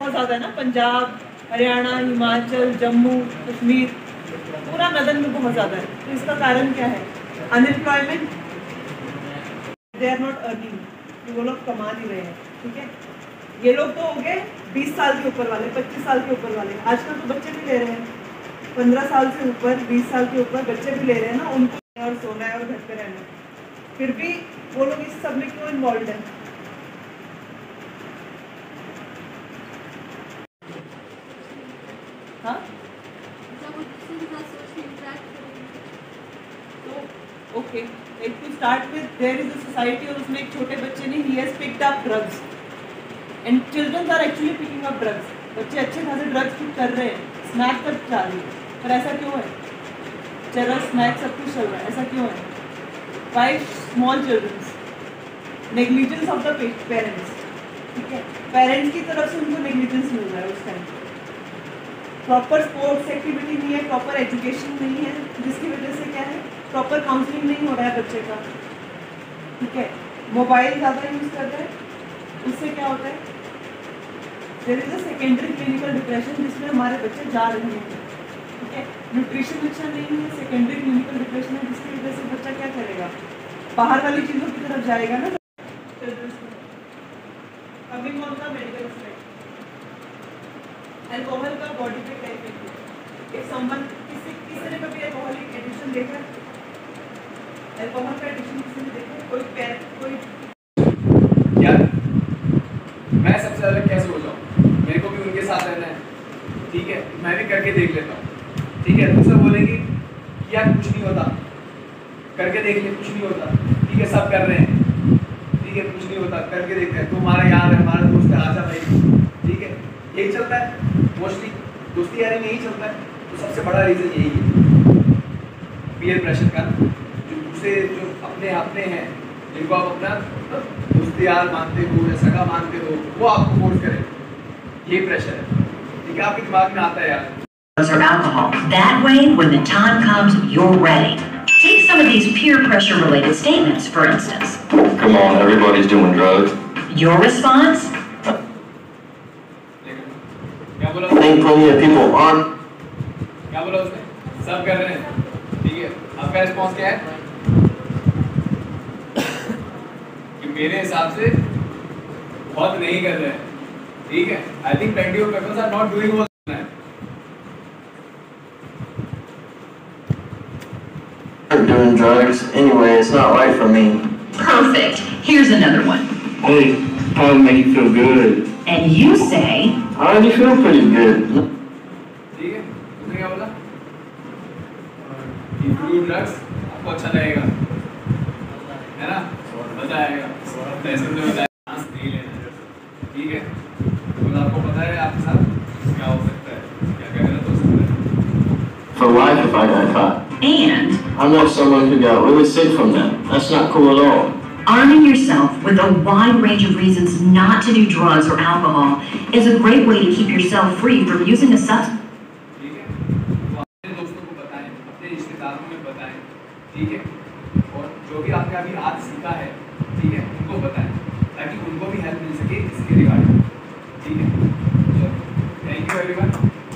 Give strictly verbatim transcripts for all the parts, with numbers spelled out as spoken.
बहुत ज़्यादा है ना, पंजाब, हरियाणा, हिमाचल, जम्मू कश्मीर, पूरा नदन में बहुत ज़्यादा है। तो इसका कारण क्या है? Unemployment, they are not earning, वो लोग कमा नहीं रहे हैं। ठीक है, ये लोग तो हो गए बीस साल के ऊपर वाले, पच्चीस साल के ऊपर वाले। आजकल तो बच्चे भी ले रहे हैं, पंद्रह साल से ऊपर, बीस साल के ऊपर बच्चे भी ले रहे हैं ना, उनको और सोना है और घर पे रहना है। फिर भी वो लोग इस सब में क्यों इन्वॉल्व है? हाँ, तो ओके, एक to start with there is a society और उसमें एक छोटे बच्चे ने ही has picked up drugs and children are actually picking up drugs. बच्चे अच्छे खासे ड्रग्स पिक कर रहे हैं, स्नैक तक जा रही है, पर ऐसा क्यों है? चरस, स्नैक सब कुछ चल रहा है, ऐसा क्यों है? By small childrens, negligence of the parents. ठीक है, पेरेंट्स की तरफ से उनको नेग्लिजेंस मिल रहा है उस टाइम। प्रॉपर स्पोर्ट्स एक्टिविटी नहीं है, प्रॉपर एजुकेशन नहीं है, जिसकी वजह से क्या है, प्रॉपर काउंसलिंग नहीं हो रहा है बच्चे का। ठीक है, मोबाइल ज़्यादा यूज़ कर रहे हैं, उससे क्या होता है, there is a secondary clinical depression जिसमें हमारे बच्चे जा रहे हैं। ठीक है, न्यूट्रिशन अच्छा नहीं है, सेकेंडरी क्लिनिकल डिप्रेशन है, जिसकी वजह से बच्चा क्या करेगा, बाहर वाली चीज़ों की तरफ जाएगा ना। Coming on the medical aspect, alcohol का बॉडी पे क्या इफेक्ट है? एक संबंध किसी किसी ने कभी अल्कोहलिक एडिक्शन देखा है? अल्कोहल का एडिक्शन किसी ने देखा है? कोई पैर कोई यार मैं सबसे अलग कैसे हो जाऊँ? मेरे को भी उनके साथ रहना है। ठीक है, मैं भी करके देख लेता हूँ। ठीक है, दूसरे बोलेंगे कि यार कुछ नहीं होता, करके देख ले, कुछ नहीं होता। ठीक है, सब कर रहे हैं, ठीक है, कुछ नहीं होता, करके देखते हैं। तो हमारा यार है, हमारा दोस्त है, आजा भाई। ठीक है, यही चलता है मोस्टली, दोस्ती यारी में यही चलता है। तो सबसे बड़ा रीज़न यही है पीयर प्रेशर का, जो दूसरे जो अपने अपने हैं, जिनको आप अपना दोस्ती यार मानते हो या सगा मानते हो, वो आपको फोर्स करें, ये प्रेशर है। ठीक है, आपके दिमाग में आता है यार or alcohol. That way, when the time comes, you're ready. Take some of these peer pressure related statements, for instance. Come on, everybody's doing drugs. Your response? क्या बोला? I think plenty of people aren't. क्या बोला उसने? सब कर रहे हैं। ठीक है, आपका रिस्पॉन्स क्या है? कि मेरे हिसाब से बहुत नहीं कर रहे हैं। ठीक है, I think plenty of people are not doing what they are. I'm doing drugs anyway. It's not right for me. Perfect. Here's another one. Hey, how make you feel good? And you say, I already feel pretty good. ठीक है, तुमने क्या बोला? If you do drugs, आपको अच्छा लगेगा, है ना? मजा आएगा, पैसे तो मजा आएगा, सांस नहीं लेना। ठीक है, तो आपको पता है आपके साथ क्या हो सकता है, क्या क्या गलत हो सकता है। For life if I got caught. and I know someone who got really sick from that. That's not cool at all. arming yourself with a wide range of reasons not to do drugs or alcohol is a great way to keep yourself free from using a substance. ठीक है, तो अपने दोस्तों को बताएं, अपने रिश्तेदारों में बताएं। ठीक है, और जो भी आपने अभी आज सीखा है, ठीक है, उनको बताएं ताकि उनको भी हेल्प मिल सके इसके रिगार्डिंग। ठीक है, चलो, थैंक यू एवरीवन।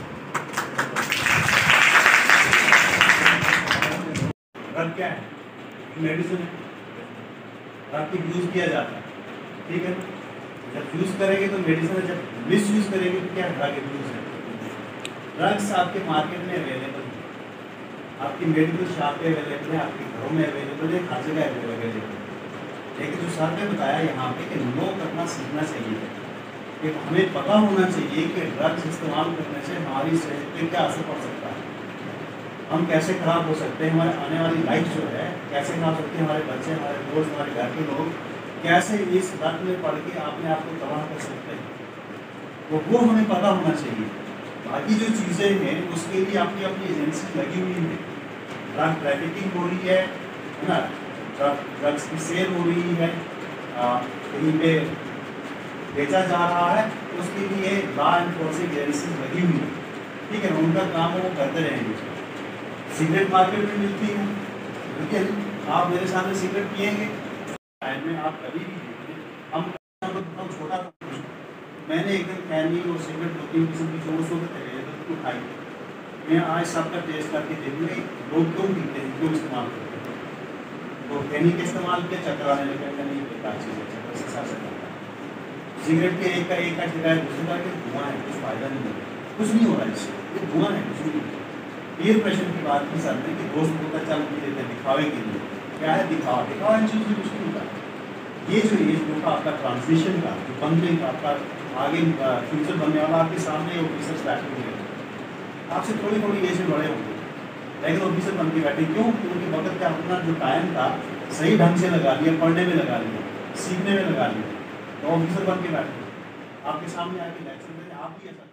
ड्रग क्या है? मेडिसिन है, ड्रग की यूज़ किया जाता है। ठीक है, जब यूज़ करेंगे तो मेडिसिन है, जब मिस यूज़ करेंगे तो क्या ड्रग यूज़ है। ड्रग्स आपके मार्केट में अवेलेबल है, आपकी मेडिकल शॉप पे अवेलेबल है, आपके घरों में अवेलेबल है, हर जगह अवेलेबल है। लेकिन जो सर ने बताया यहाँ पे कि नो करना सीखना चाहिए, कि हमें पता होना चाहिए कि ड्रग्स इस्तेमाल करने से हमारी सेहत पर क्या असर पड़ सकता है, हम कैसे खराब हो सकते हैं, हमारे आने वाली लाइफ जो है कैसे खराब हो सकती है, हमारे बच्चे, हमारे दोस्त, हमारे घर के लोग कैसे इस लत में पड़ के अपने आप को तबाह कर सकते हैं, तो वो हमें पता होना चाहिए। बाकी जो चीज़ें हैं उसके लिए अपनी अपनी एजेंसी लगी हुई है, ड्रग ट्रैफिकिंग हो रही है है ना, ड्रग्स की सेल हो रही है, कहीं पे बेचा जा रहा है, उसके लिए लॉ एनफोर्सिंग एजेंसी लगी हुई है। ठीक है, उनका काम वो करते रहेंगे। सिगरेट मार्केट में मिलती है, ठीक है, आप मेरे सामने सिगरेट पिएंगे, टाइम में आप कभी भी हम छोटा मैंने एक दिन कैनी और सिगरेट दो तीन किस्म की जोर शोर से लगे तो खाई। मैं आज सबका टेस्ट करके देखूँगा लोग क्यों पीते हैं, क्यों इस्तेमाल करते हैं। तो कैनी का इस्तेमाल किया, चक्कर आने लगा, नहीं बेकार चीज़ है, चक्कर से साथ सकता है। सिगरेट के एक का एक का जगह दूसरे का कि धुआं है, कुछ फ़ायदा नहीं है, कुछ नहीं हो रहा है इससे, ये धुआं है, कुछ नहीं है। पीयर प्रेशर की बात की सर ने कि दोस्त को चल पी लेते हैं दिखावे के लिए, क्या है दिखावा, दिखावा इन चीज़ों से कुछ नहीं होता। ये जो एज ग्रुप का आपका ट्रांसमिशन का जो बनने का आपका आगे फ्यूचर बनने वाला आपके सामने ऑफिसर्स बैठे हुए हैं, आपसे थोड़ी थोड़ी एज में बड़े होंगे लेकिन ऑफिसर बन के बैठे। क्यों? क्योंकि वक्त का अपना जो टाइम था सही ढंग से लगा लिया, पढ़ने में लगा लिया, सीखने में लगा लिया, तो ऑफिसर बन के बैठे आपके सामने आके लेक्चर दें, आप भी ऐसा